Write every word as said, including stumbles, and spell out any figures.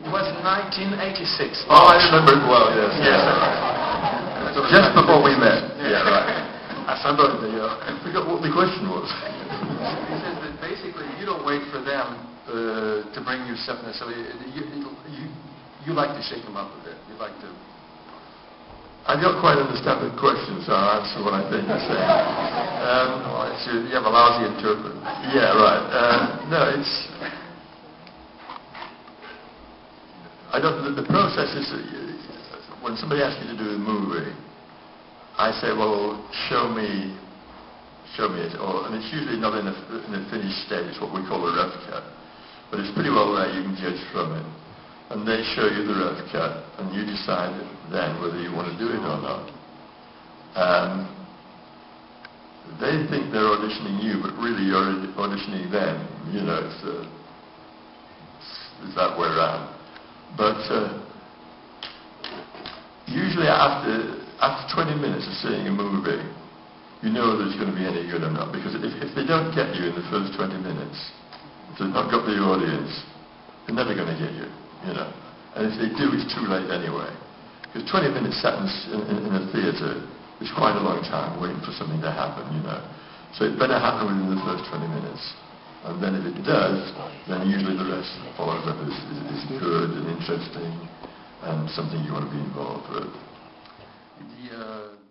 It was nineteen eighty-six. Oh, I remember it well, yes. Yes. Just before we met. Yeah, right. I forgot the, uh, I forgot what the question was. He says that basically you don't wait for them uh, to bring you stuff necessarily. You, you, you like to shake them up a bit. You like to... I don't quite understand the question, so I'll answer what I think you're saying. Um, well, it's, you, you have a lousy interpreter. Yeah, right. Uh, no, it's... I don't... The, the process is... Uh, when somebody asks you to do a movie, I say, well, show me... show me it. Or, and it's usually not in a, in a finished state. It's what we call a rough cut. But it's pretty well there. You can judge from it. And they show you the rough cut, and you decide then whether you want to do it or not. Um, they think they're auditioning you, but really you're auditioning them. You know, it's, uh, it's, it's that way around. But uh, usually after after twenty minutes of seeing a movie, you know whether it's going to be any good or not. Because if, if they don't get you in the first twenty minutes, if they've not got the audience, they're never going to get you. You know, and if they do, it's too late anyway. Because twenty minutes sat in, in, in a theatre is quite a long time waiting for something to happen, you know. So it better happen within the first twenty minutes. And then if it does, then usually the rest follows up as is, is good and interesting and something you want to be involved with. The, uh,